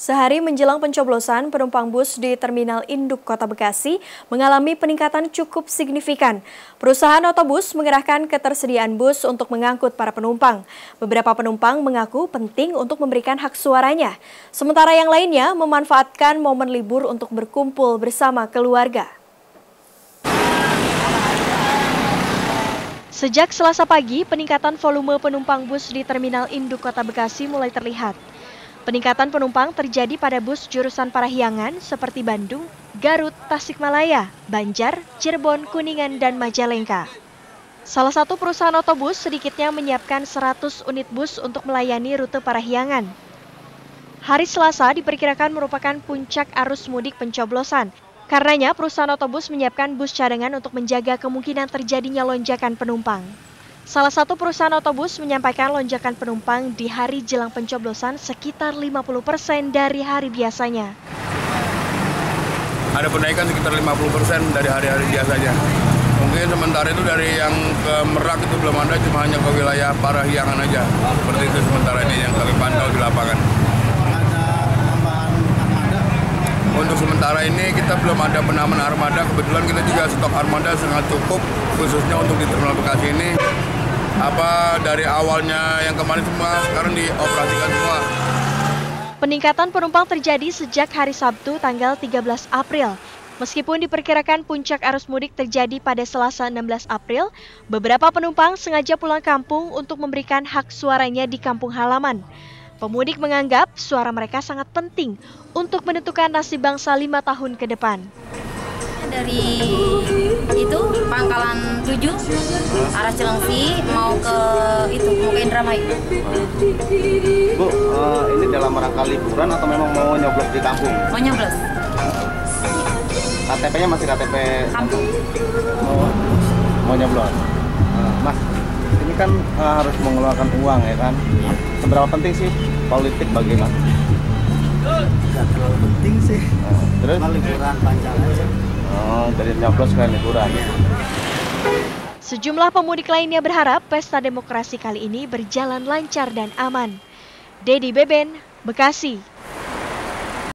Sehari menjelang pencoblosan, penumpang bus di Terminal Induk Kota Bekasi mengalami peningkatan cukup signifikan. Perusahaan otobus mengerahkan ketersediaan bus untuk mengangkut para penumpang. Beberapa penumpang mengaku penting untuk memberikan hak suaranya. Sementara yang lainnya memanfaatkan momen libur untuk berkumpul bersama keluarga. Sejak Selasa pagi, peningkatan volume penumpang bus di Terminal Induk Kota Bekasi mulai terlihat. Peningkatan penumpang terjadi pada bus jurusan Parahyangan seperti Bandung, Garut, Tasikmalaya, Banjar, Cirebon, Kuningan, dan Majalengka. Salah satu perusahaan otobus sedikitnya menyiapkan 100 unit bus untuk melayani rute Parahyangan. Hari Selasa diperkirakan merupakan puncak arus mudik pencoblosan. Karenanya perusahaan otobus menyiapkan bus cadangan untuk menjaga kemungkinan terjadinya lonjakan penumpang. Salah satu perusahaan otobus menyampaikan lonjakan penumpang di hari jelang pencoblosan sekitar 50% dari hari biasanya. Ada penaikan sekitar 50% dari hari-hari biasanya. Mungkin sementara itu dari yang ke Merak itu belum ada, cuma hanya ke wilayah Parahyangan aja. Seperti itu sementara ini yang kami pantau di lapangan. Ada tambahan armada? Untuk sementara ini kita belum ada penambahan armada. Kebetulan kita juga stok armada sangat cukup, khususnya untuk di Terminal Bekasi ini. Dari awalnya yang kemarin semua sekarang dioperasikan semua. Peningkatan penumpang terjadi sejak hari Sabtu tanggal 13 April. Meskipun diperkirakan puncak arus mudik terjadi pada Selasa 16 April, beberapa penumpang sengaja pulang kampung untuk memberikan hak suaranya di kampung halaman. Pemudik menganggap suara mereka sangat penting untuk menentukan nasib bangsa 5 tahun ke depan. Dari itu Pangkalan 7 arah Cilengsi mau ke Indramayu. Bu, ini dalam rangka liburan atau memang mau nyoblos di kampung? Mau nyoblos. KTP-nya masih KTP Kampung. Mau nyoblos. Mas, ini kan harus mengeluarkan uang ya kan? Seberapa penting sih politik bagi Mas? Gak terlalu penting sih. Terus? Liburan panjang aja. Dari nyoblos ke liburan. Sejumlah pemudik lainnya berharap pesta demokrasi kali ini berjalan lancar dan aman. Dedi Beben, Bekasi.